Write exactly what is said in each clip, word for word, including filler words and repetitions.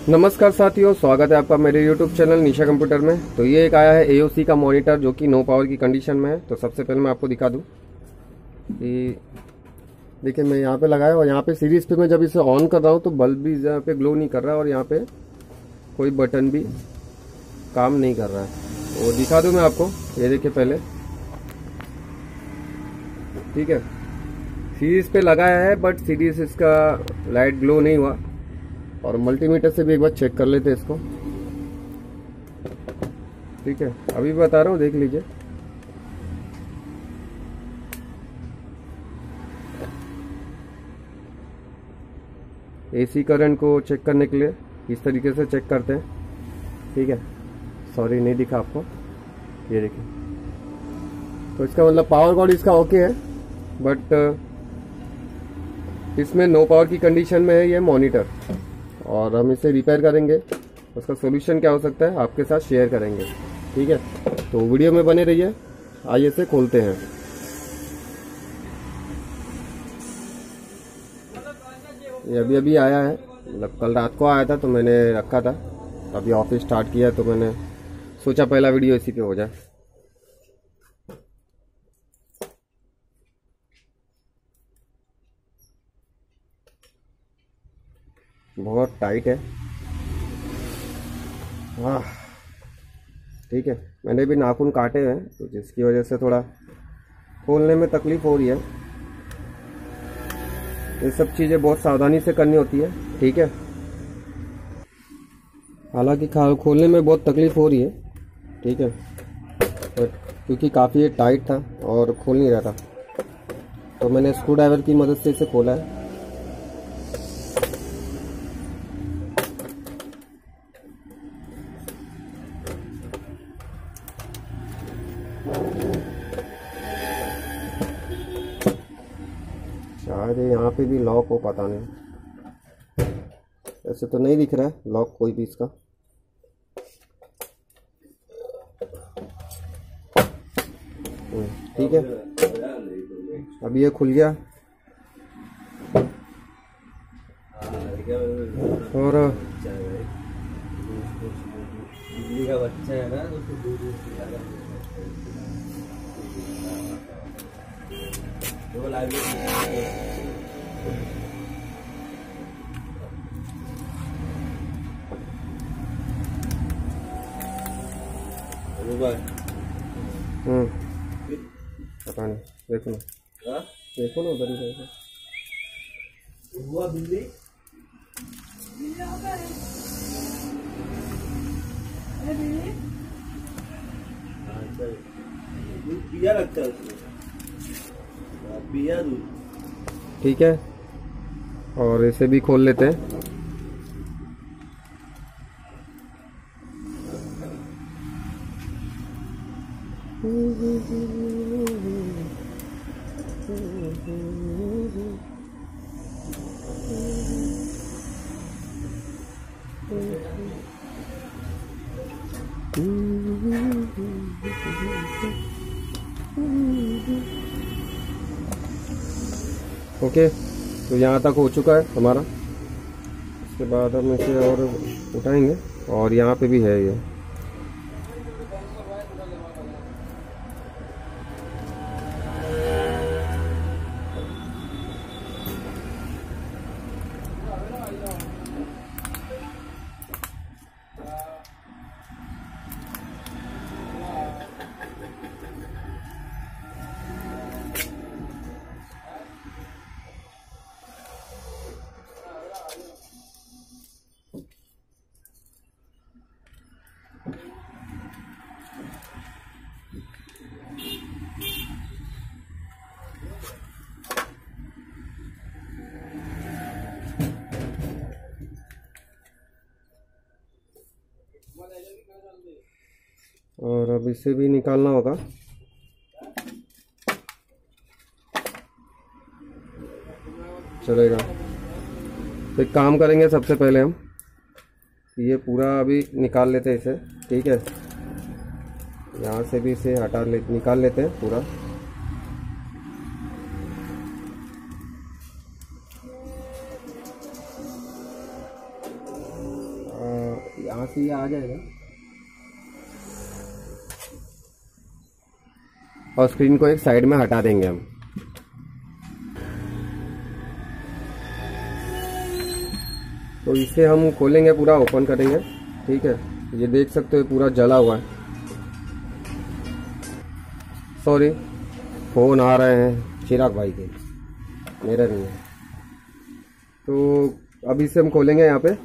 नमस्कार साथियों, स्वागत है आपका मेरे YouTube चैनल निशा कंप्यूटर में। तो ये एक आया है एओसी का मॉनिटर जो कि नो पावर की कंडीशन में है। तो सबसे पहले मैं आपको दिखा दूं कि देखिए, मैं यहाँ पे लगाया और यहाँ पे सीरीज पे मैं जब इसे ऑन कर रहा हूँ तो बल्ब भी यहाँ पे ग्लो नहीं कर रहा है और यहाँ पे कोई बटन भी काम नहीं कर रहा है। वो दिखा दूँ मैं आपको, ये देखिए पहले, ठीक है। सीरीज पे लगाया है बट सीरीज इसका लाइट ग्लो नहीं हुआ। और मल्टीमीटर से भी एक बार चेक कर लेते हैं इसको, ठीक है। अभी बता रहा हूँ, देख लीजिए। एसी करंट को चेक करने के लिए इस तरीके से चेक करते हैं, ठीक है। सॉरी नहीं दिखा आपको, ये देखिए। तो इसका मतलब पावर कॉर्ड इसका ओके है, बट इसमें नो पावर की कंडीशन में है ये मॉनिटर। और हम इसे रिपेयर करेंगे, उसका सॉल्यूशन क्या हो सकता है आपके साथ शेयर करेंगे, ठीक है। तो वीडियो में बने रहिए। आइए इसे खोलते हैं। ये अभी अभी आया है, मतलब कल रात को आया था तो मैंने रखा था। अभी ऑफिस स्टार्ट किया तो मैंने सोचा पहला वीडियो इसी पे हो जाए। बहुत टाइट है, हाँ, ठीक है। मैंने भी नाखून काटे हैं तो जिसकी वजह से थोड़ा खोलने में तकलीफ हो रही है। ये सब चीज़ें बहुत सावधानी से करनी होती है, ठीक है। हालांकि खोलने में बहुत तकलीफ हो रही है, ठीक है, बट क्योंकि काफ़ी ये टाइट था और खोल नहीं रहा था तो मैंने स्क्रू ड्राइवर की मदद से इसे खोला है। शायद यहाँ पे भी लॉक हो, पता नहीं, ऐसे तो नहीं दिख रहा है लॉक कोई भी इसका। ठीक है, अभी ये खुल गया। और बिजली का बच्चा है ना, तो हम्म पता नहीं, देखो ना, देखो ना उधर ही देखो। हुआ बिल्ली पिया लगता है उसमें, पिया दूध, ठीक है। और इसे भी खोल लेते हैं। ओके, तो यहाँ तक हो चुका है हमारा। इसके बाद हम इसे और उठाएंगे और यहाँ पे भी है ये। और अब इसे भी निकालना होगा। चलेगा, तो एक काम करेंगे, सबसे पहले हम ये पूरा अभी निकाल लेते हैं इसे, ठीक है। यहाँ से भी इसे हटा ले निकाल लेते हैं पूरा। यहाँ से ये आ जाएगा और स्क्रीन को एक साइड में हटा देंगे हम। तो इसे हम खोलेंगे, पूरा ओपन करेंगे। ठीक है, ये देख सकते हो पूरा जला हुआ है। सॉरी, फोन आ रहे हैं चिराग भाई के, मेरा नहीं है। तो अभी इसे हम खोलेंगे यहाँ पे।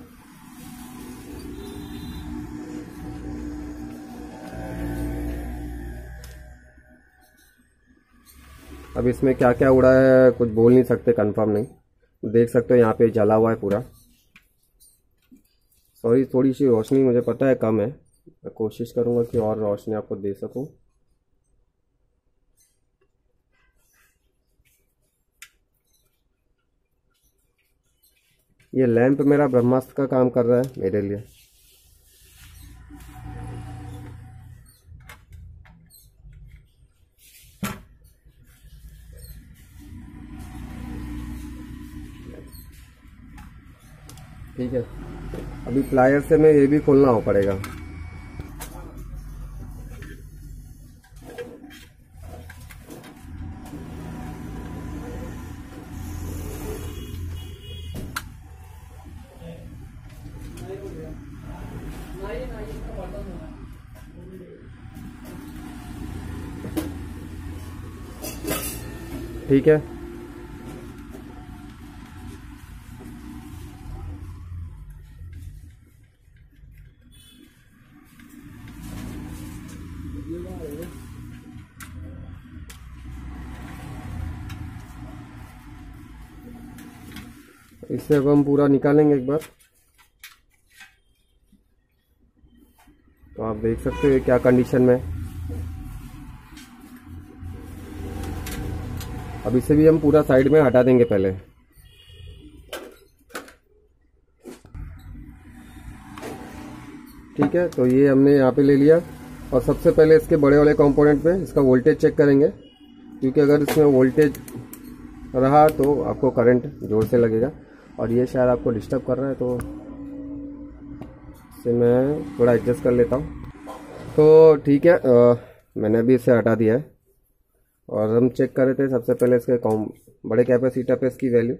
अब इसमें क्या क्या उड़ा है कुछ बोल नहीं सकते, कंफर्म नहीं। देख सकते हो यहाँ पे जला हुआ है पूरा। सॉरी, थोड़ी सी रोशनी मुझे पता है कम है, मैं कोशिश करूँगा कि और रोशनी आपको दे सकूँ। ये लैंप मेरा ब्रह्मास्त्र का काम कर रहा है मेरे लिए। ठीक है, अभी प्लायर से मैं ये भी खोलना हो पड़ेगा। ठीक है, इसे अब हम पूरा निकालेंगे एक बार। तो आप देख सकते हो क्या कंडीशन में। अब इसे भी हम पूरा साइड में हटा देंगे पहले। ठीक है, तो ये हमने यहाँ पे ले लिया और सबसे पहले इसके बड़े वाले कंपोनेंट पे इसका वोल्टेज चेक करेंगे, क्योंकि अगर इसमें वोल्टेज रहा तो आपको करंट जोर से लगेगा। और ये शायद आपको डिस्टर्ब कर रहा है, तो इसे मैं थोड़ा एडजस्ट कर लेता हूँ। तो ठीक है, आ, मैंने अभी इसे हटा दिया है और हम चेक कर रहे थे सबसे पहले इसके कॉम बड़े कैपेसिटर पे इसकी वैल्यू।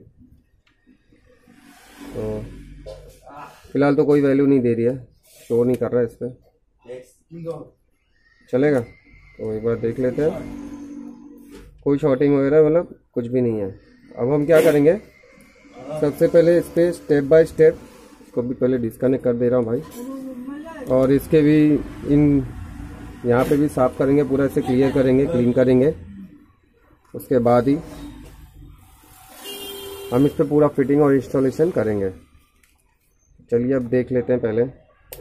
तो फिलहाल तो कोई वैल्यू नहीं दे रही है, शो नहीं कर रहा है इस पर। चलेगा, तो एक बार देख लेते हैं। कोई शॉर्टिंग वगैरह मतलब कुछ भी नहीं है। अब हम क्या करेंगे, सबसे पहले इस पर स्टेप बाय स्टेप इसको भी पहले डिस्कनेक्ट कर दे रहा हूँ भाई, और इसके भी इन यहाँ पे भी साफ करेंगे, पूरा इसे क्लियर करेंगे, क्लीन करेंगे। उसके बाद ही हम इस पर पूरा फिटिंग और इंस्टॉलेशन करेंगे। चलिए अब देख लेते हैं पहले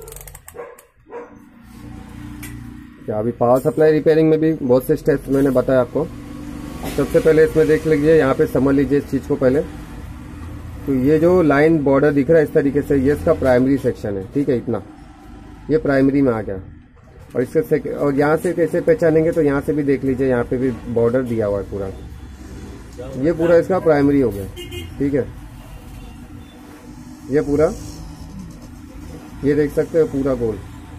क्या। अभी पावर सप्लाई रिपेयरिंग में भी बहुत से स्टेप्स मैंने बताया आपको। सबसे पहले इसमें देख लीजिए, यहाँ पे समझ लीजिए इस चीज़ को पहले। तो ये जो लाइन बॉर्डर दिख रहा है इस तरीके से, ये इसका प्राइमरी सेक्शन है। ठीक है, इतना ये प्राइमरी में आ गया। और इसके और यहाँ से कैसे पहचानेंगे, तो यहाँ से भी देख लीजिए, यहाँ पे भी बॉर्डर दिया हुआ है पूरा। ये पूरा इसका प्राइमरी हो गया। ठीक है, ये पूरा ये देख सकते हो पूरा गोल,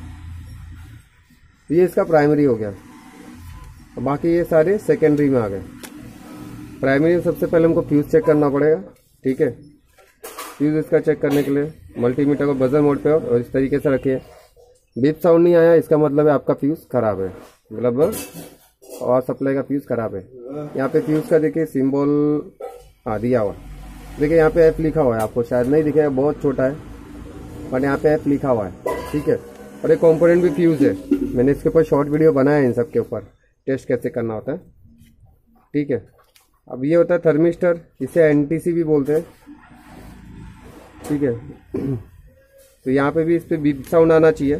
ये इसका प्राइमरी हो गया। बाकी ये सारे सेकेंडरी में आ गए। प्राइमरी में सबसे पहले हमको फ्यूज चेक करना पड़ेगा। ठीक है, फ्यूज इसका चेक करने के लिए मल्टीमीटर को बजर मोड पे और इस तरीके से रखिए। बीप साउंड नहीं आया, इसका मतलब है आपका फ्यूज खराब है, मतलब पावर सप्लाई का फ्यूज खराब है। यहाँ पे फ्यूज का देखिए सिंबल आ दिया हुआ, देखिए यहाँ पे एफ लिखा हुआ है, आपको शायद नहीं दिखेगा, बहुत छोटा है, बट यहाँ पे एफ लिखा हुआ है। ठीक है, और एक कंपोनेंट भी फ्यूज है, मैंने इसके ऊपर शॉर्ट वीडियो बनाया है इन सब के ऊपर, टेस्ट कैसे करना होता है। ठीक है, अब ये होता है थर्मिस्टर, इसे एनटीसी भी बोलते हैं। ठीक है, तो यहाँ पे भी इस पे बीप साउंड आना चाहिए।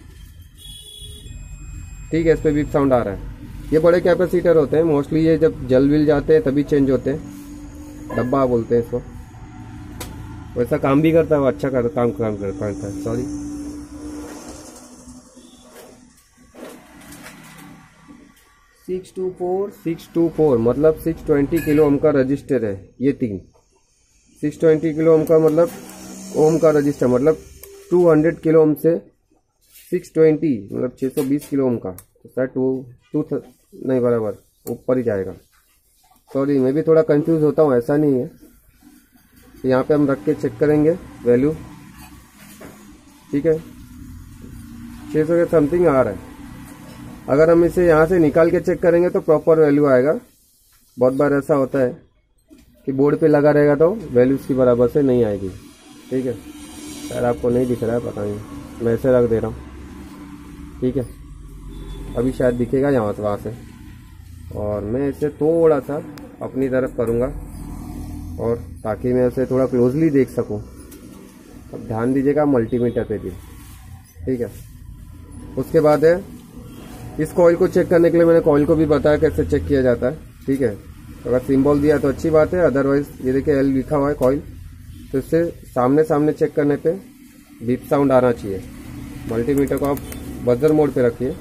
ठीक है, इस पे बीप साउंड आ रहा है। ये बड़े कैपेसिटर होते हैं, मोस्टली ये जब जल विल जाते हैं तभी चेंज होते हैं, डब्बा बोलते हैं इसको। वैसा काम भी करता है वो, अच्छा कर, काम काम करता है। Sorry, six two four six two four मतलब सिक्स ट्वेंटी किलो ओम का रजिस्टर है। ये तीन सिक्स ट्वेंटी किलो ओम का मतलब ओम का रजिस्टर मतलब टू हंड्रेड किलो ओम से सिक्स ट्वेंटी मतलब छः सौ बीस किलो ओम का, तो शायद टू टू नहीं बराबर ऊपर ही जाएगा। सॉरी मैं भी थोड़ा कंफ्यूज होता हूँ, ऐसा नहीं है। तो यहाँ पे हम रख के चेक करेंगे वैल्यू, ठीक है। छः सौ के समथिंग आ रहा है। अगर हम इसे यहाँ से निकाल के चेक करेंगे तो प्रॉपर वैल्यू आएगा। बहुत बार ऐसा होता है कि बोर्ड पे लगा रहेगा तो वैल्यू उसकी बराबर से नहीं आएगी, ठीक है। शायद आपको नहीं दिख रहा है, पता नहीं, मैं ऐसे रख दे रहा हूँ, ठीक है। अभी शायद दिखेगा यहाँ से, वहाँ से। और मैं इसे थोड़ा सा अपनी तरफ करूँगा और ताकि मैं इसे थोड़ा क्लोजली देख सकूँ। अब ध्यान दीजिएगा मल्टीमीटर पे भी, ठीक है। उसके बाद है इस कॉइल को चेक करने के लिए मैंने कॉइल को भी बताया कैसे चेक किया जाता है, ठीक है। अगर सिंबल दिया तो अच्छी बात है, अदरवाइज ये देखिए एल लिखा हुआ है कॉइल, तो इससे सामने सामने चेक करने पे बीप साउंड आना चाहिए। मल्टीमीटर को आप बजर मोड पे रखिए,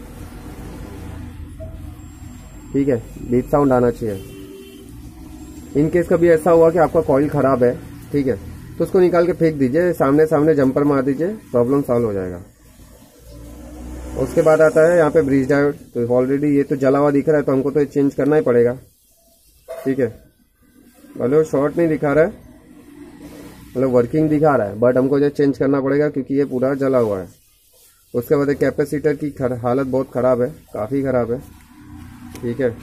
ठीक है, बीप साउंड आना चाहिए। इन केस कभी ऐसा हुआ कि आपका कॉइल खराब है, ठीक है, तो उसको निकाल के फेंक दीजिए, सामने सामने जंपर मार दीजिए, प्रॉब्लम सॉल्व हो जाएगा। उसके बाद आता है यहाँ पे ब्रिज डायोड। तो ऑलरेडी ये तो जला हुआ दिख रहा है, तो हमको तो चेंज करना ही पड़ेगा, ठीक है। भले वो शॉर्ट नहीं दिखा रहा है, मतलब वर्किंग दिखा रहा है, बट हमको जो चेंज करना पड़ेगा क्योंकि ये पूरा जला हुआ है। उसके बाद कैपेसिटर की हालत बहुत ख़राब है, काफ़ी ख़राब है, ठीक है।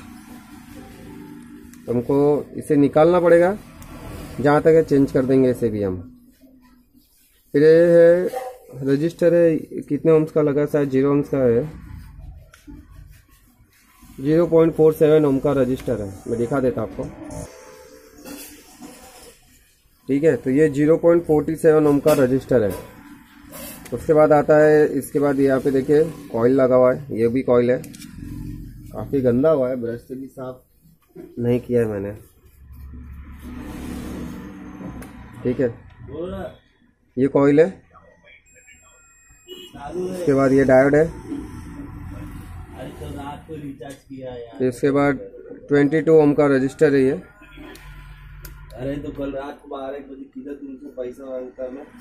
हमको इसे निकालना पड़ेगा, जहाँ तक है चेंज कर देंगे इसे भी हम। फिर ये है रजिस्टर है, कितने ओम्स का लगा, शायद जीरो ओम्स का है, zero point four seven ohm का रजिस्टर है। मैं दिखा देता आपको, ठीक है। तो ये zero point four seven ohm का रजिस्टर है। उसके बाद आता है, इसके बाद यहाँ पे देखिए कॉइल लगा हुआ है, ये भी कॉइल है, काफ़ी गंदा हुआ है, ब्रश से भी साफ नहीं किया है मैंने, ठीक है। ये कॉइल है। उसके बाद ये डायोड है। इसके बाद ट्वेंटी टू ओम का रजिस्टर है ये। अरे तो कल रात को बारह एक बजे किधर तुमसे पैसा मांगता मैं।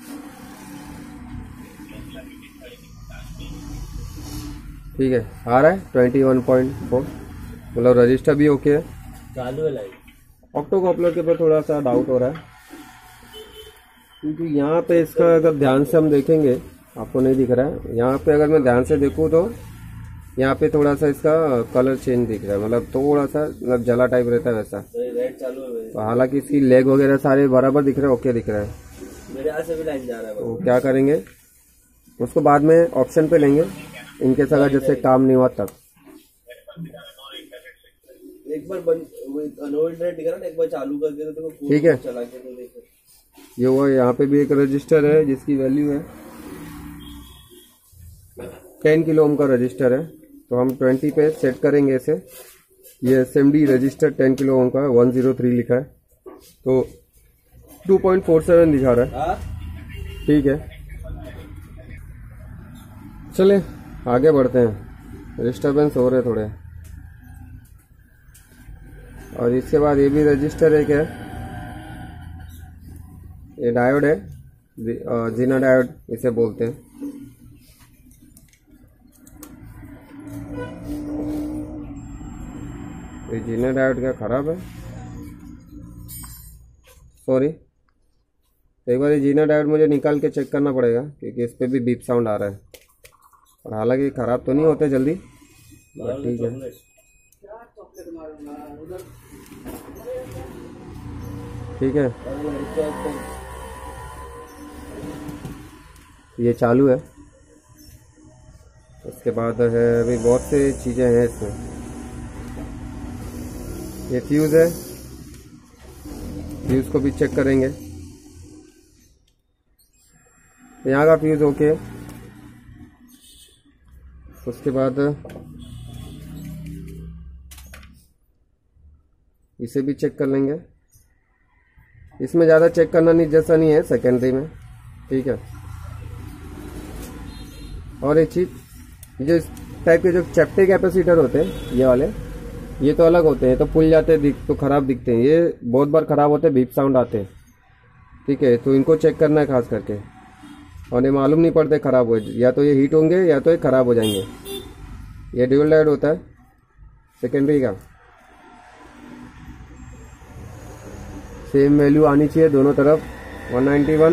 ठीक है, आ रहा है ट्वेंटी वन पॉइंट फोर, मतलब रजिस्टर भी ओके है, चालू है लाइट। ऑक्टो कपलर के ऊपर थोड़ा सा डाउट हो रहा है, क्योंकि यहाँ पे इसका अगर ध्यान से हम देखेंगे, आपको नहीं दिख रहा है, यहाँ पे अगर मैं ध्यान से देखूँ तो यहाँ पे थोड़ा सा इसका कलर चेंज दिख रहा है, मतलब थोड़ा सा मतलब जला टाइप रहता है वैसा। रेड चालू है। तो हालांकि इसकी लेग वगैरह सारे बराबर दिख रहे हैं, ओके दिख रहा है। मेरे यहाँ से भी लाइन जा रहा है। तो क्या करेंगे, उसको बाद में ऑप्शन पे लेंगे, इनके साथ जैसे काम नहीं हुआ तब। एक बार दिख रहा ना, एक बार चालू करके तो ठीक है, चला के तो देखो ये हुआ। यहाँ पे भी एक रजिस्टर है जिसकी वैल्यू है टेन किलो ओम का रजिस्टर है, तो हम ट्वेंटी पे सेट करेंगे इसे। ये SMD register ten kilo ohm का वन जीरो थ्री लिखा है, तो टू पॉइंट फोर सेवन दिखा रहा है, ठीक है। चले आगे बढ़ते हैं, डिस्टर्बेंस हो रहे थोड़े। और इसके बाद ये भी रजिस्टर है, क्या ये डायोड है, जीना डायोड इसे बोलते हैं। ये जीना डायोड क्या खराब है, सॉरी। एक बार ये जीना डायोड मुझे निकाल के चेक करना पड़ेगा, क्योंकि इस पे भी बीप साउंड आ रहा है। और हालांकि खराब तो नहीं होते जल्दी, ठीक है। ठीक है, ये चालू है। उसके बाद है अभी बहुत से चीज़ें हैं इसमें। ये फ्यूज़ है, फ्यूज़ को भी चेक करेंगे। यहाँ का फ्यूज़ ओके। उसके बाद इसे भी चेक कर लेंगे। इसमें ज़्यादा चेक करना नहीं जैसा नहीं है सेकेंडरी में, ठीक है। और एक चीज़, जो इस टाइप के जो चैप्टे कैपेसिटर होते हैं ये वाले, ये तो अलग होते हैं, तो फुल जाते हैं, दिख तो ख़राब दिखते हैं। ये बहुत बार ख़राब होते हैं, बीप साउंड आते हैं, ठीक है। तो इनको चेक करना है खास करके। और ये मालूम नहीं पड़ते ख़राब हो, या तो ये हीट होंगे या तो ये ख़राब हो जाएंगे। ये ड्यूल डायोड होता है सेकेंडरी का। सेम वैल्यू आनी चाहिए दोनों तरफ, one ninety one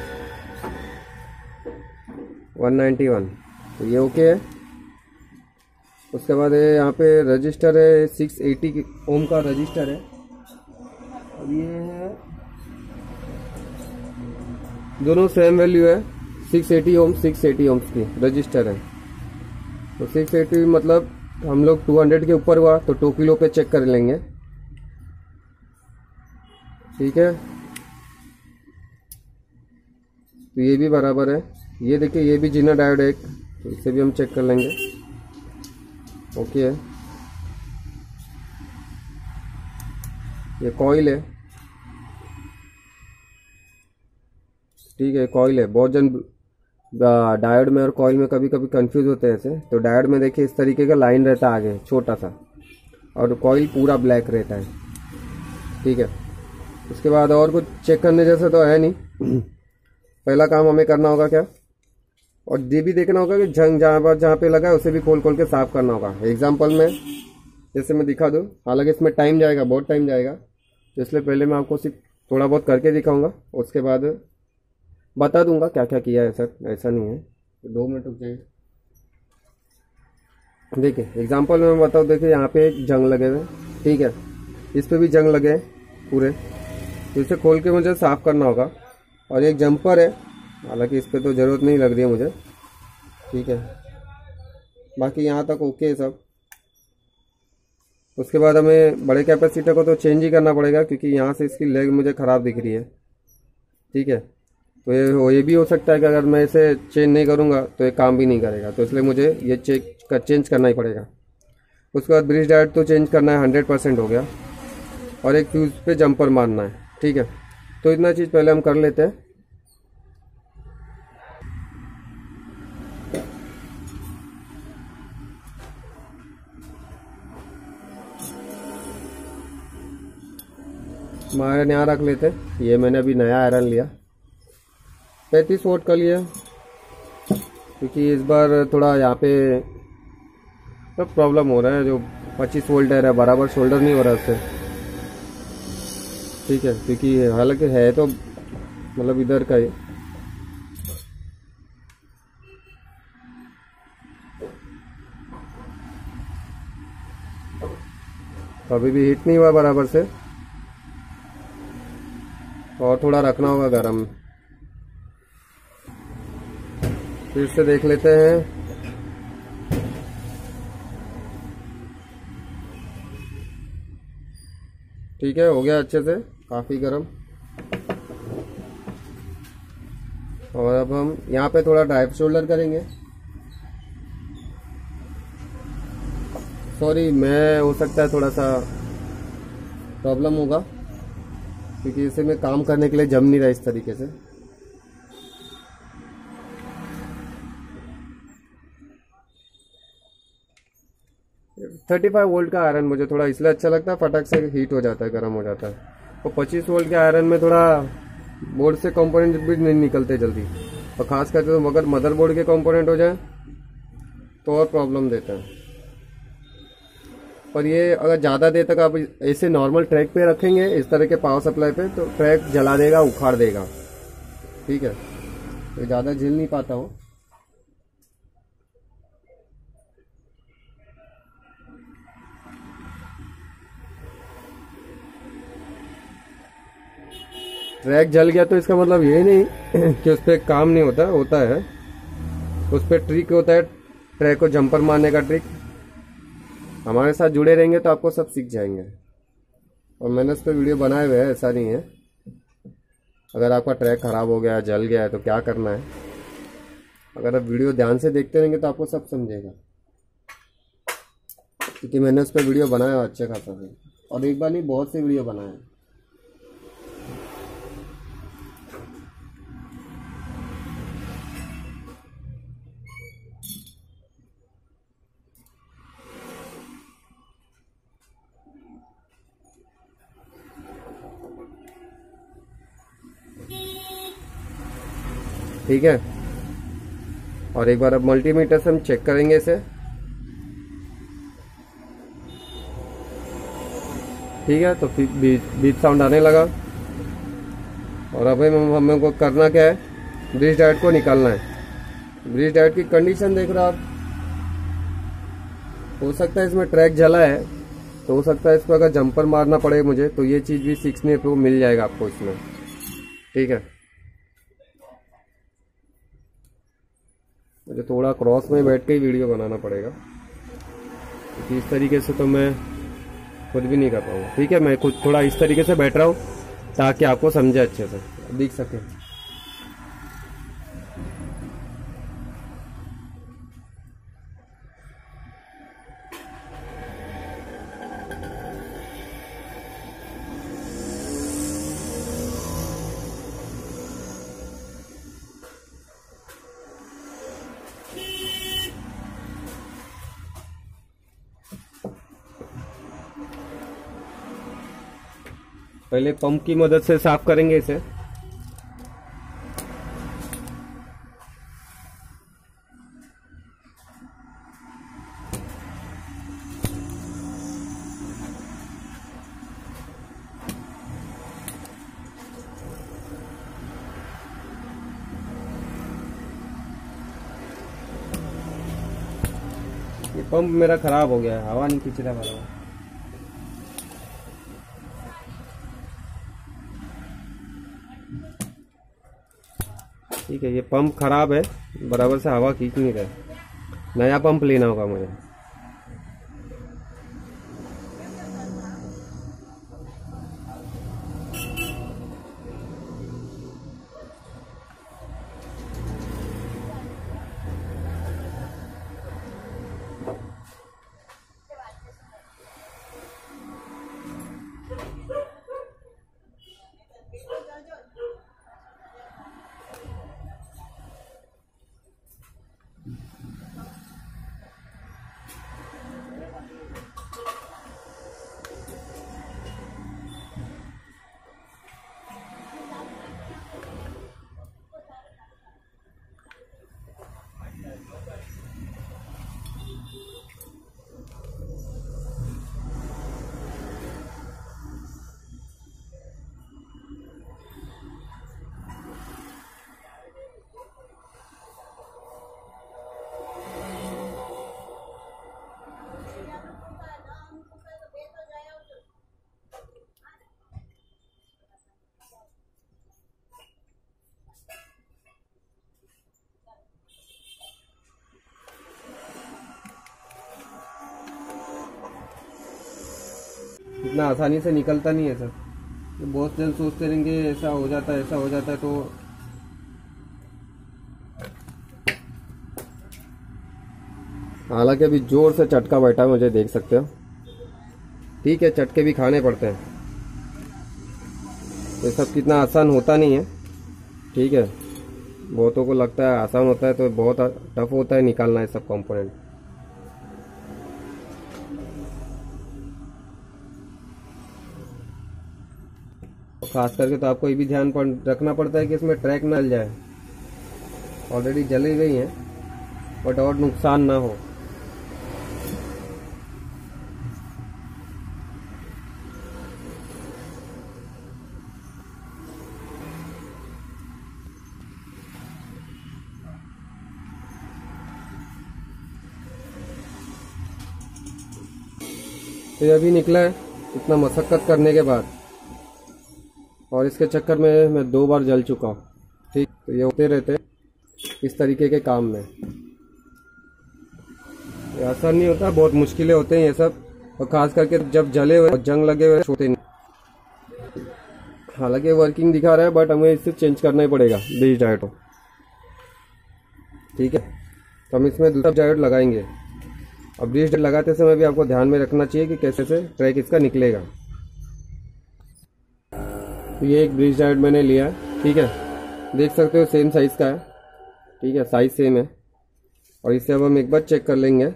one ninety one, तो ये ओके है। उसके बाद ये यहाँ पे रजिस्टर है, सिक्स एटी ओम का रजिस्टर है। अब ये है, दोनों सेम वैल्यू है, six eighty ohm six eighty ohms की रजिस्टर है। तो सिक्स एटी मतलब हम लोग टू हंड्रेड के ऊपर हुआ तो टू किलो पे चेक कर लेंगे, ठीक है। तो ये भी बराबर है। ये देखिए ये भी जीना डायोड है एक, तो इसे भी हम चेक कर लेंगे, ओके है। ये कॉइल है, ठीक है, कॉइल है। बहुत जन डायोड में और कॉइल में कभी कभी कंफ्यूज होते हैं ऐसे। तो डायोड में देखिए इस तरीके का लाइन रहता है आगे छोटा सा, और कॉइल पूरा ब्लैक रहता है, ठीक है। उसके बाद और कुछ चेक करने जैसा तो है नहीं। पहला काम हमें करना होगा क्या, और ये भी देखना होगा कि जंग जहाँ पर जहाँ पे लगा है उसे भी खोल खोल के साफ करना होगा। एग्जाम्पल में जैसे मैं दिखा दूँ, हालांकि इसमें टाइम जाएगा, बहुत टाइम जाएगा, तो इसलिए पहले मैं आपको सिर्फ थोड़ा बहुत करके दिखाऊंगा, उसके बाद बता दूंगा क्या क्या किया है सर। ऐसा नहीं है, तो दो मिनट रुक जाइए। देखिए एग्जाम्पल में मैं बताऊँ, देखिए यहाँ पे एक जंग लगे हुए, ठीक है, इस पे भी जंग लगे हैं पूरे, तो इसे खोल के मुझे साफ करना होगा। और एक जंपर है, हालांकि इस पे तो ज़रूरत नहीं लग रही है मुझे, ठीक है। बाकी यहाँ तक ओके है सब। उसके बाद हमें बड़े कैपेसिटर को तो चेंज ही करना पड़ेगा, क्योंकि यहाँ से इसकी लेग मुझे ख़राब दिख रही है, ठीक है। तो ये हो ये भी हो सकता है कि अगर मैं इसे चेंज नहीं करूँगा तो ये काम भी नहीं करेगा, तो इसलिए मुझे ये चेक कर चेंज करना ही पड़ेगा। उसके बाद ब्रिज डायोड तो चेंज करना है, हंड्रेड परसेंट हो गया। और एक फ्यूज़ पे जंपर मारना है, ठीक है। तो इतना चीज़ पहले हम कर लेते हैं। आयरन यहाँ रख लेते हैं। ये मैंने अभी नया आयरन लिया, पैंतीस वोल्ट का लिया, क्योंकि इस बार थोड़ा यहाँ पे सब प्रॉब्लम हो रहा है। जो पच्चीस वोल्ट है बराबर शोल्डर नहीं हो रहा उससे, ठीक है। क्योंकि हालांकि है तो मतलब इधर का ही, कभी भी हीट नहीं हुआ बराबर से, और थोड़ा रखना होगा गर्म। फिर से देख लेते हैं। ठीक है, हो गया अच्छे से, काफ़ी गर्म। और अब हम यहाँ पे थोड़ा ड्राइव शोल्डर करेंगे। सॉरी, मैं हो सकता है थोड़ा सा प्रॉब्लम होगा, क्योंकि इसे मैं काम करने के लिए जम नहीं रहा इस तरीके से। पैंतीस वोल्ट का आयरन मुझे थोड़ा इसलिए अच्छा लगता है, फटाक से हीट हो जाता है, गर्म हो जाता है। और पच्चीस वोल्ट के आयरन में थोड़ा बोर्ड से कंपोनेंट भी नहीं निकलते जल्दी, और खास करके तो अगर मदरबोर्ड के कंपोनेंट हो जाए तो और प्रॉब्लम देता है। पर ये अगर ज़्यादा देर तक आप ऐसे नॉर्मल ट्रैक पे रखेंगे इस तरह के पावर सप्लाई पे, तो ट्रैक जला देगा, उखाड़ देगा, ठीक है। ये ज़्यादा झेल नहीं पाता हो। ट्रैक जल गया तो इसका मतलब ये नहीं कि उस पर काम नहीं होता, होता है। उस पर ट्रिक होता है, ट्रैक को जंपर मारने का ट्रिक। हमारे साथ जुड़े रहेंगे तो आपको सब सीख जाएंगे। और मैंने उस पर वीडियो बनाए हुए हैं, ऐसा नहीं है। अगर आपका ट्रैक ख़राब हो गया, जल गया है, तो क्या करना है, अगर आप वीडियो ध्यान से देखते रहेंगे तो आपको सब समझेगा, क्योंकि मैंने उस पर वीडियो बनाया अच्छे खासा से, और एक बार नहीं बहुत से वीडियो बनाए हैं। ठीक है, और एक बार अब मल्टीमीटर से हम चेक करेंगे इसे। ठीक है, तो फिर बीप बीप साउंड आने लगा। और अब हम हमें को करना क्या है, ब्रिज डायोड को निकालना है। ब्रिज डायोड की कंडीशन देख रहे हो आप, हो सकता है इसमें ट्रैक जला है, तो हो सकता है इस पर अगर जंपर मारना पड़े मुझे, तो ये चीज़ भी सीखने को मिल जाएगा आपको इसमें। ठीक है, मुझे थोड़ा क्रॉस में बैठ के ही वीडियो बनाना पड़ेगा, क्योंकि इस तरीके से तो मैं खुद भी नहीं कर पाऊंगा। ठीक है, मैं खुद थोड़ा इस तरीके से बैठ रहा हूँ ताकि आपको समझे अच्छे से, दिख सके। पहले पंप की मदद से साफ करेंगे इसे। ये पंप मेरा खराब हो गया है, हवा नहीं खींच रहा बराबर। ठीक है, ये पंप खराब है, बराबर से हवा खींच नहीं रहा, नया पंप लेना होगा मुझे। इतना आसानी से निकलता नहीं है सर, तो बहुत जन सोचते रहेंगे ऐसा हो जाता है ऐसा हो जाता है। तो हालांकि अभी जोर से चटका बैठा है, मुझे देख सकते हो। ठीक है, चटके भी खाने पड़ते हैं, तो सब कितना आसान होता नहीं है। ठीक है, बहुतों को लगता है आसान होता है, तो बहुत टफ होता है निकालना है सब कंपोनेंट। खास करके तो आपको ये भी ध्यान रखना पड़ता है कि इसमें ट्रैक ना जल जाए। ऑलरेडी जली गई है, बट और नुकसान ना हो। तो ये अभी निकला है इतना मशक्कत करने के बाद, और इसके चक्कर में मैं दो बार जल चुका हूँ। ठीक, तो ये होते रहते इस तरीके के काम में। ये आसान नहीं होता, बहुत मुश्किलें होते हैं ये सब, और खास करके जब जले हुए और जंग लगे हुए होते नहीं। हालांकि वर्किंग दिखा रहा है, बट हमें इसे चेंज करना ही पड़ेगा ब्रिज डायोड को। ठीक है, तो हम इसमें दूसरा डायोड लगाएंगे। अब ब्रिज डायोड लगाते समय भी आपको ध्यान में रखना चाहिए कि कैसे से ट्रैक इसका निकलेगा। तो ये एक ब्रिज डायोड मैंने लिया है। ठीक है, देख सकते हो सेम साइज का है। ठीक है, साइज सेम है, और इसे अब हम एक बार चेक कर लेंगे।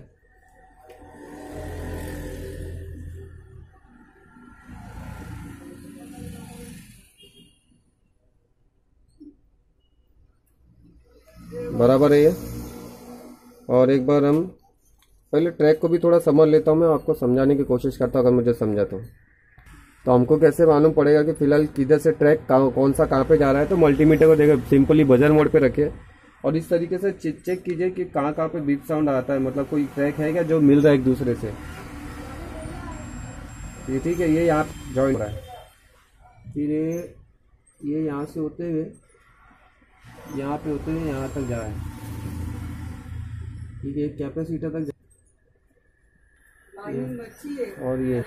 बराबर है ये। और एक बार हम पहले ट्रैक को भी थोड़ा समझ लेता हूँ, मैं आपको समझाने की कोशिश करता हूँ अगर मुझे समझा तो तो हमको कैसे मालूम पड़ेगा कि फिलहाल किधर से ट्रैक कौन सा कहाँ पे जा रहा है। तो मल्टीमीटर को देखो सिंपली बजर मोड पे रखिए और इस तरीके से चेक कीजिए कि कहाँ कहाँ पे बीप साउंड आता है, मतलब कोई ट्रैक है क्या जो मिल रहा है एक दूसरे से। ये ठीक है, ये यहाँ ज्वाइन हो रहा है, फिर ये यहाँ से होते हुए यहाँ पे होते हुए यहाँ तक जा रहा है, ठीक है, कैपेसिटर तक जा और ये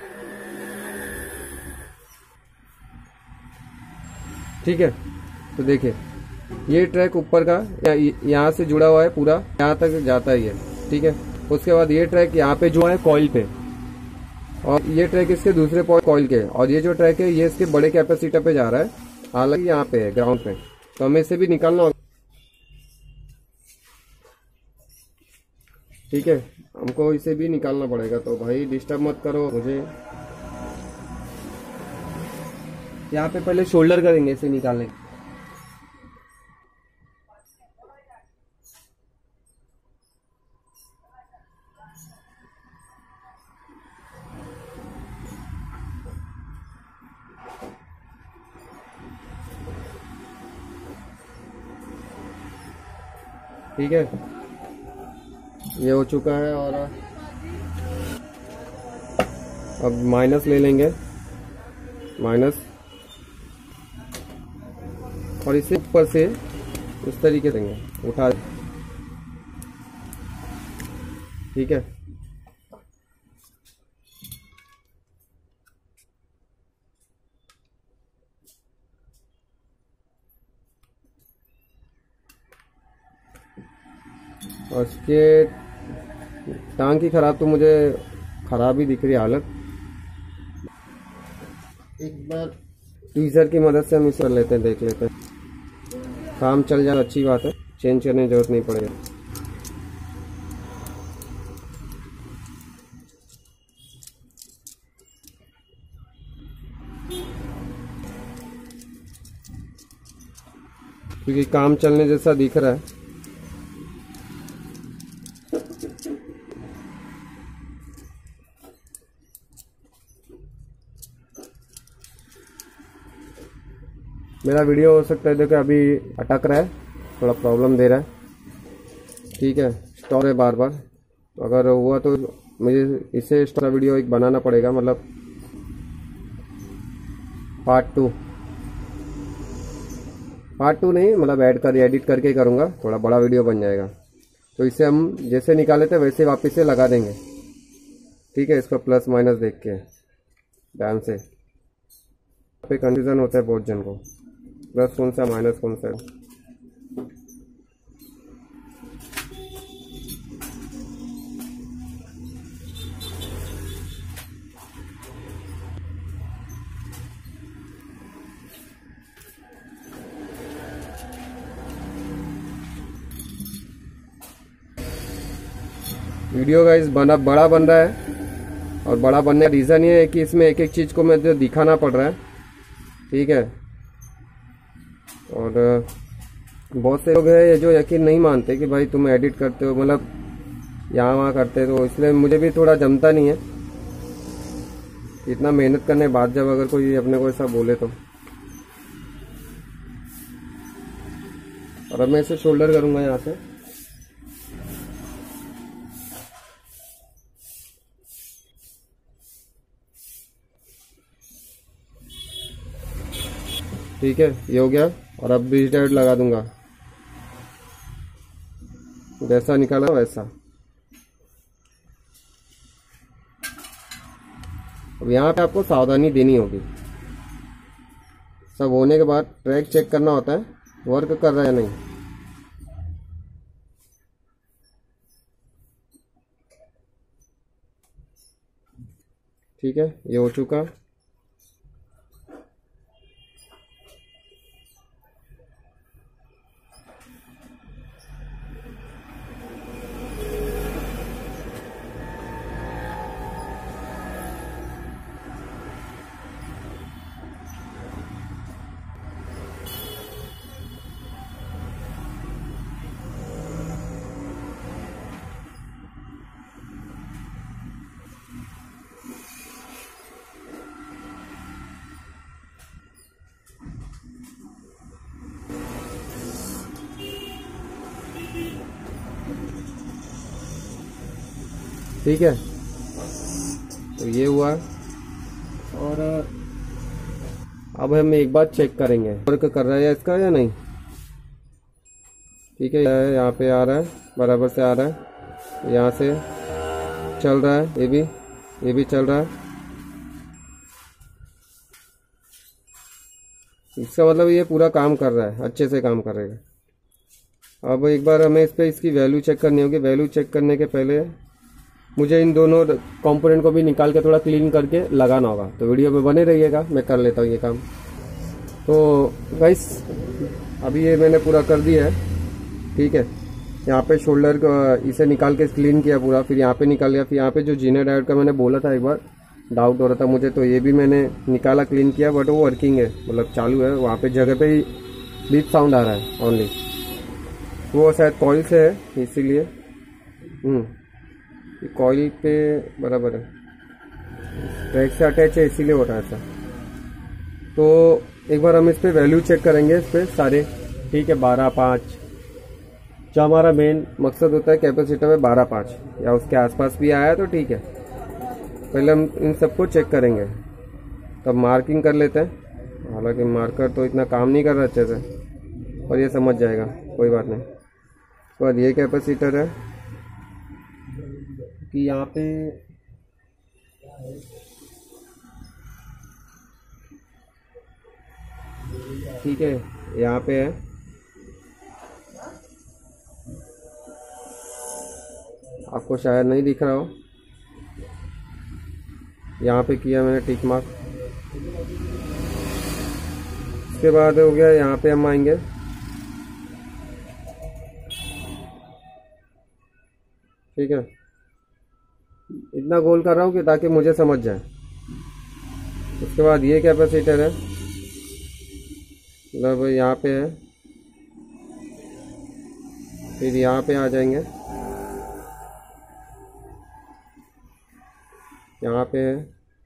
ठीक है। तो देखिए ये ट्रैक ऊपर का यहाँ से जुड़ा हुआ है, पूरा यहाँ तक जाता है ये, ठीक है। उसके बाद ये ट्रैक यहाँ पे जुड़ा है कॉइल पे और ये ट्रैक इसके दूसरे कॉइल के, और ये जो ट्रैक है ये इसके बड़े कैपेसिटर पे जा रहा है, हालांकि यहाँ पे है ग्राउंड पे। तो हमें इसे भी निकालना होगा, ठीक है, हमको इसे भी निकालना पड़ेगा। तो भाई डिस्टर्ब मत करो मुझे, यहाँ पे पहले शोल्डर करेंगे इसे निकालने। ठीक है, ये हो चुका है और अब माइनस ले लेंगे, माइनस, और इसे ऊपर से उस तरीके से देंगे उठा, ठीक है। और इसके टांग की खराब तो मुझे खराब ही दिख रही हालत। एक बार ट्वीजर की मदद से हम इसे कर लेते हैं, देख लेते हैं, काम चल जाए अच्छी बात है, चेंज करने की जरूरत नहीं पड़ेगी। क्योंकि काम चलने जैसा दिख रहा है। मेरा वीडियो हो सकता है देखो अभी अटक रहा है, थोड़ा प्रॉब्लम दे रहा है, ठीक है, स्टॉप है बार बार। तो अगर हुआ तो मुझे इसे स्टॉप वीडियो एक बनाना पड़ेगा, मतलब पार्ट टू पार्ट टू नहीं, मतलब ऐड कर एडिट करके ही करूँगा, थोड़ा बड़ा वीडियो बन जाएगा। तो इसे हम जैसे निकाले थे वैसे वापस से लगा देंगे, ठीक है। इसको प्लस माइनस देख के ध्यान से, पे कंफ्यूजन होता है बहुत जन को, प्लस कौन सा माइनस कौन सा। वीडियो गाइस बना बड़ा बन रहा है, और बड़ा बनने का रीज़न ये है कि इसमें एक एक चीज़ को मुझे दिखाना पड़ रहा है, ठीक है। और बहुत से लोग हैं जो यकीन नहीं मानते कि भाई तुम एडिट करते हो, मतलब यहाँ वहाँ करते, तो इसलिए मुझे भी थोड़ा जमता नहीं है इतना मेहनत करने के बाद, जब अगर कोई अपने को ऐसा बोले तो। और अब मैं इसे शोल्डर करूँगा यहाँ से, ठीक है, ये हो गया। और अब बीच डायोड लगा दूंगा, जैसा निकाला वैसा। अब यहाँ पे आपको सावधानी देनी होगी, सब होने के बाद ट्रैक चेक करना होता है वर्क कर रहा है या नहीं। ठीक है, ये हो चुका। ठीक है, तो ये हुआ। और अब हम एक बार चेक करेंगे वर्क कर रहा है इसका या नहीं। ठीक है, यहाँ पे आ रहा है, बराबर से आ रहा है, यहाँ से चल रहा है, ये भी ये भी चल रहा है। इसका मतलब ये पूरा काम कर रहा है, अच्छे से काम करेगा। अब एक बार हमें इस पर इसकी वैल्यू चेक करनी होगी। वैल्यू चेक करने के पहले मुझे इन दोनों कंपोनेंट को भी निकाल के थोड़ा क्लीन करके लगाना होगा, तो वीडियो में बने रहिएगा, मैं कर लेता हूँ ये काम। तो गाइस अभी ये मैंने पूरा कर दिया है। ठीक है, यहाँ पे शोल्डर को इसे निकाल के क्लीन किया पूरा, फिर यहाँ पे निकाल लिया, फिर यहाँ पे जो जीनर डायोड का मैंने बोला था एक बार डाउट हो रहा था मुझे, तो ये भी मैंने निकाला, क्लीन किया, बट वो वर्किंग है, मतलब चालू है। वहाँ पे जगह पे ही बीप साउंड आ रहा है ओनली, वो शायद कॉइल से है इसीलिए। हम्म कॉइल पे बराबर है, ट्रैक से अटैच है इसीलिए हो रहा है ऐसा। तो एक बार हम इस पे वैल्यू चेक करेंगे इस पे सारे। ठीक है, बारह पाँच, जो हमारा मेन मकसद होता है कैपेसिटर में बारह पाँच या उसके आसपास भी आया तो ठीक है। पहले हम इन सबको चेक करेंगे, तब मार्किंग कर लेते हैं। हालांकि मार्कर तो इतना काम नहीं कर रहा अच्छे से, और ये समझ जाएगा, कोई बात नहीं। उसके बाद ये कैपेसिटर है कि यहाँ पे ठीक है, यहाँ पे है, आपको शायद नहीं दिख रहा हो, यहाँ पे किया मैंने टिक मार्क। इसके बाद हो गया, यहाँ पे हम आएंगे, ठीक है, इतना गोल कर रहा हूँ कि ताकि मुझे समझ जाए। उसके बाद ये कैपेसिटर है, मतलब यहाँ पे है, फिर यहाँ पे आ जाएंगे, यहाँ पे है।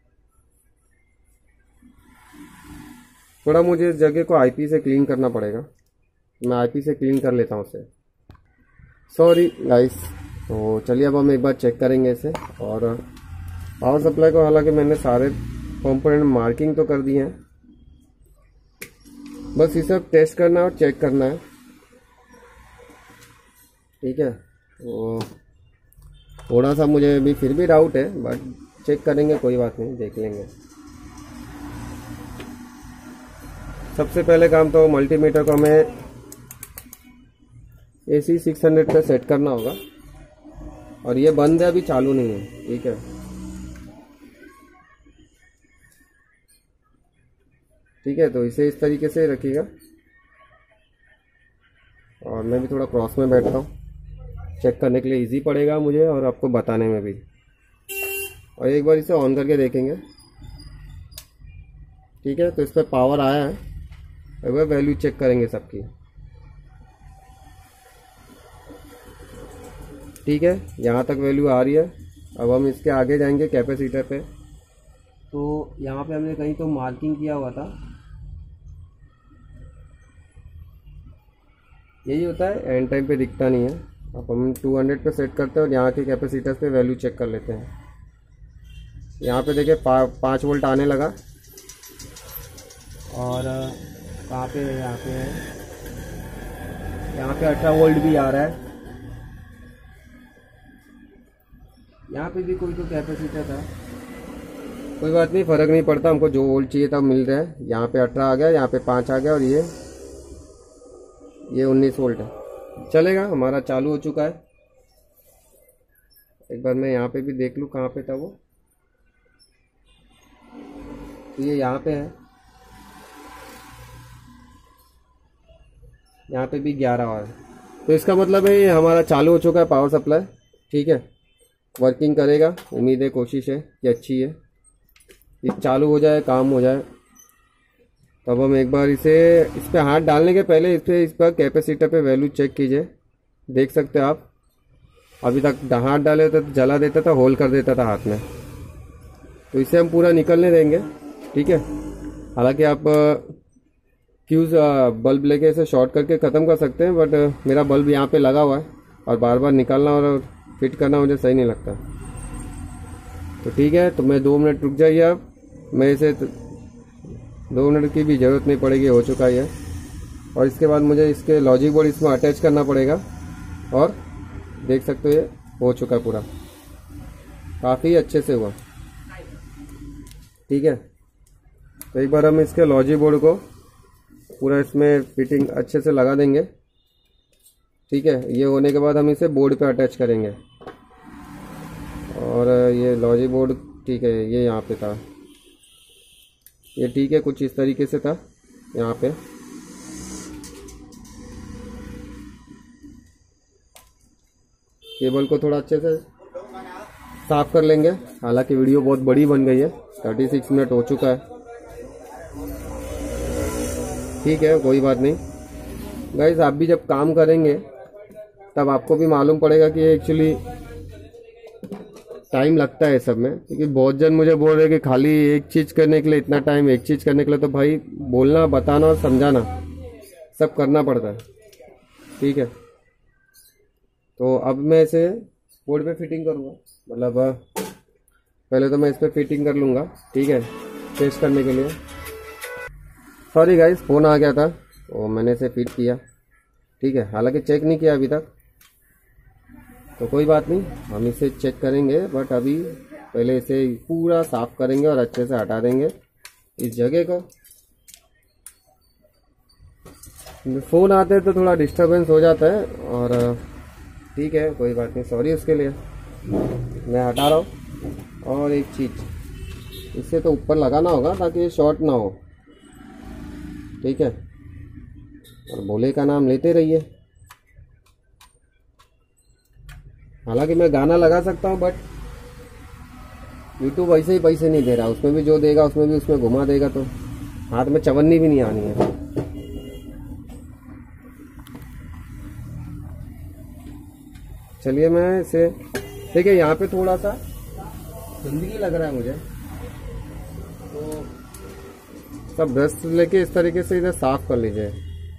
थोड़ा मुझे इस जगह को आईपी से क्लीन करना पड़ेगा, मैं आईपी से क्लीन कर लेता हूँ उसे, सॉरी गाइस। तो चलिए अब हम एक बार चेक करेंगे इसे। और पावर सप्लाई को हालांकि मैंने सारे कंपोनेंट मार्किंग तो कर दिए हैं, बस इसे टेस्ट करना है और चेक करना है। ठीक है, तो थोड़ा सा मुझे अभी फिर भी डाउट है, बट चेक करेंगे, कोई बात नहीं, देख लेंगे। सबसे पहले काम तो मल्टीमीटर को हमें ए सी सिक्स हंड्रेड पे सेट करना होगा, और ये बंद है, अभी चालू नहीं है। ठीक है, ठीक है, तो इसे इस तरीके से रखिएगा, और मैं भी थोड़ा क्रॉस में बैठता हूँ, चेक करने के लिए इजी पड़ेगा मुझे और आपको बताने में भी। और एक बार इसे ऑन करके देखेंगे। ठीक है, तो इस पर पावर आया है, एक बार वैल्यू चेक करेंगे सबकी। ठीक है, यहाँ तक वैल्यू आ रही है। अब हम इसके आगे जाएंगे कैपेसिटर पे, तो यहाँ पे हमने कहीं तो मार्किंग किया हुआ था, यही होता है, एंड टाइम पे दिखता नहीं है। अब हम टू हंड्रेड पे सेट करते हैं और यहाँ के कैपेसिटर पे वैल्यू चेक कर लेते हैं। यहाँ पे देखिए पा, पाँच वोल्ट आने लगा, और कहाँ पे है, यहाँ पे है, यहाँ पे अठारह वोल्ट भी आ रहा है। यहाँ पे भी कोई तो कैपेसिटर था, कोई बात नहीं, फ़र्क नहीं पड़ता, हमको जो वोल्ट चाहिए था मिल रहा है। यहाँ पे अठारह आ गया, यहाँ पे पाँच आ गया, और ये ये उन्नीस वोल्ट है, चलेगा, हमारा चालू हो चुका है। एक बार मैं यहाँ पे भी देख लूँ कहाँ पे था वो, तो ये यहाँ पे है, यहाँ पे भी ग्यारह आ रहा है, तो इसका मतलब है ये हमारा चालू हो चुका है पावर सप्लाई। ठीक है, वर्किंग करेगा, उम्मीद है, कोशिश है कि अच्छी है, ये चालू हो जाए, काम हो जाए। तब हम एक बार इसे, इस पर हाथ डालने के पहले इस पर इस पर कैपेसिटर पे वैल्यू चेक कीजिए। देख सकते हैं आप, अभी तक हाथ डाले होते तो जला देता था, होल कर देता था हाथ में, तो इसे हम पूरा निकलने देंगे। ठीक है, हालांकि आप फ्यूज बल्ब लेके इसे शॉर्ट करके ख़त्म कर सकते हैं, बट मेरा बल्ब यहाँ पे लगा हुआ है और बार बार निकालना और फिट करना मुझे सही नहीं लगता। तो ठीक है, तो मैं दो मिनट रुक जाइए। अब मैं इसे दो मिनट की भी ज़रूरत नहीं पड़ेगी, हो चुका है। और इसके बाद मुझे इसके लॉजिक बोर्ड इसमें अटैच करना पड़ेगा और देख सकते हो ये हो चुका पूरा, काफ़ी अच्छे से हुआ। ठीक है, तो एक बार हम इसके लॉजिक बोर्ड को पूरा इसमें फिटिंग अच्छे से लगा देंगे। ठीक है, ये होने के बाद हम इसे बोर्ड पे अटैच करेंगे। और ये लॉजिक बोर्ड ठीक है, ये यहाँ पे था, ये ठीक है, कुछ इस तरीके से था यहाँ पे। केबल को थोड़ा अच्छे से साफ कर लेंगे। हालांकि वीडियो बहुत बड़ी बन गई है, छत्तीस मिनट हो चुका है। ठीक है, कोई बात नहीं गाइस, आप भी जब काम करेंगे तब आपको भी मालूम पड़ेगा कि एक्चुअली टाइम लगता है सब में। क्योंकि बहुत जन मुझे बोल रहे कि खाली एक चीज़ करने के लिए इतना टाइम, एक चीज़ करने के लिए, तो भाई बोलना, बताना और समझाना सब करना पड़ता है। ठीक है, तो अब मैं इसे बोर्ड पे फिटिंग करूँगा, मतलब पहले तो मैं इस पर फिटिंग कर लूँगा। ठीक है, टेस्ट करने के लिए। सॉरी गाइस, फ़ोन आ गया था और मैंने इसे फिट किया। ठीक है, हालांकि चेक नहीं किया अभी तक, तो कोई बात नहीं, हम इसे चेक करेंगे। बट अभी पहले इसे पूरा साफ करेंगे और अच्छे से हटा देंगे इस जगह को। फ़ोन आते हैं तो थोड़ा डिस्टरबेंस हो जाता है, और ठीक है, कोई बात नहीं, सॉरी उसके लिए। मैं हटा रहा हूँ। और एक चीज़, इससे तो ऊपर लगाना होगा ताकि ये शॉर्ट ना हो। ठीक है, और भोले का नाम लेते रहिए। हालांकि मैं गाना लगा सकता हूँ, बट यूट्यूब ऐसे ही पैसे नहीं दे रहा, उसमें भी जो देगा उसमें भी उसमें घुमा देगा, तो हाथ में चवन्नी भी नहीं आनी है। चलिए मैं इसे, देखिए यहाँ पे थोड़ा सा गंदगी लग रहा है मुझे, तो सब ब्रश लेके इस तरीके से इधर साफ कर लीजिए।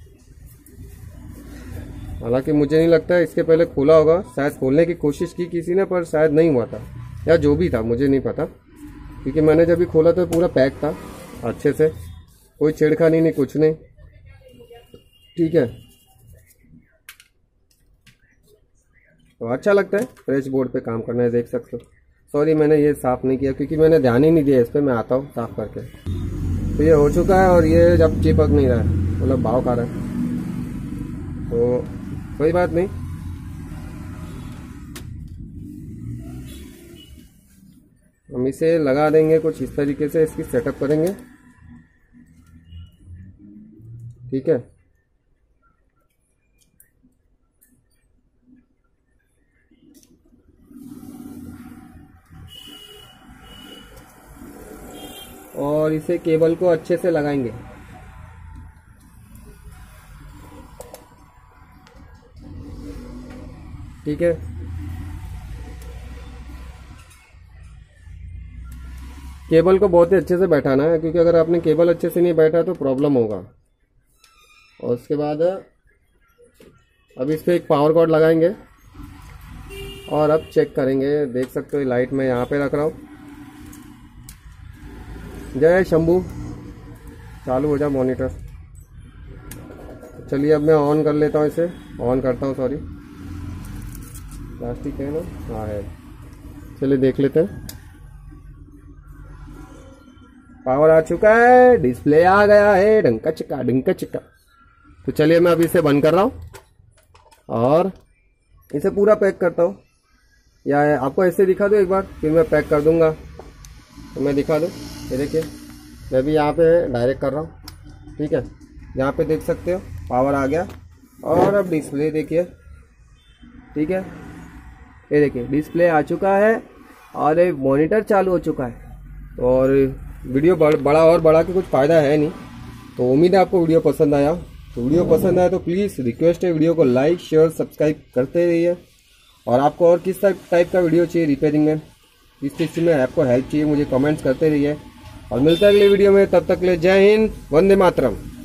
हालांकि मुझे नहीं लगता है इसके पहले खोला होगा, शायद खोलने की कोशिश की किसी ने, पर शायद नहीं हुआ था, या जो भी था मुझे नहीं पता। क्योंकि मैंने जब भी खोला तो पूरा पैक था अच्छे से, कोई छेड़खानी नहीं, कुछ नहीं। ठीक है, तो अच्छा लगता है फ्रेश बोर्ड पे काम करना है, देख सकते हो। सॉरी मैंने ये साफ़ नहीं किया क्योंकि मैंने ध्यान ही नहीं दिया इस पर। मैं आता हूँ साफ़ करके। तो ये हो चुका है, और ये जब चिपक नहीं रहा है, मतलब भाव खा रहा है, तो कोई बात नहीं। हम इसे लगा देंगे कुछ इस तरीके से, इसकी सेटअप करेंगे। ठीक है, और इसे केबल को अच्छे से लगाएंगे। ठीक है, केबल को बहुत ही अच्छे से बैठाना है, क्योंकि अगर आपने केबल अच्छे से नहीं बैठा तो प्रॉब्लम होगा। और उसके बाद अब इस पर एक पावर कॉर्ड लगाएंगे और अब चेक करेंगे। देख सकते हो लाइट मैं यहाँ पे रख रहा हूँ। जय शंभू, चालू हो जा मॉनिटर। चलिए अब मैं ऑन कर लेता हूँ, इसे ऑन करता हूँ। सॉरी, प्लास्टिक है ना, हाँ है। चलिए देख लेते हैं। पावर आ चुका है, डिस्प्ले आ गया है, डंका चिक्का डंका चिक्का। तो चलिए मैं अभी इसे बंद कर रहा हूँ और इसे पूरा पैक करता हूँ। या आपको ऐसे दिखा दूँ एक बार, फिर मैं पैक कर दूंगा। तो मैं दिखा दूँ, ये देखिए मैं भी यहाँ पे डायरेक्ट कर रहा हूँ। ठीक है, यहाँ पे देख सकते हो पावर आ गया। और अब डिस्प्ले देखिए, ठीक है, ये देखिए डिस्प्ले आ चुका है और एक मॉनिटर चालू हो चुका है। और वीडियो बड़, बड़ा और बड़ा के कुछ फ़ायदा है नहीं। तो उम्मीद है आपको वीडियो पसंद आया। तो वीडियो पसंद आया तो प्लीज़ रिक्वेस्ट है, वीडियो को लाइक शेयर सब्सक्राइब करते रहिए। और आपको और किस टाइप का वीडियो चाहिए रिपेयरिंग में, किस चीज़ में आपको हेल्प चाहिए, मुझे कमेंट्स करते रहिए। और मिलते हैं अगले वीडियो में, तब तक के लिए जय हिंद, वंदे मातरम।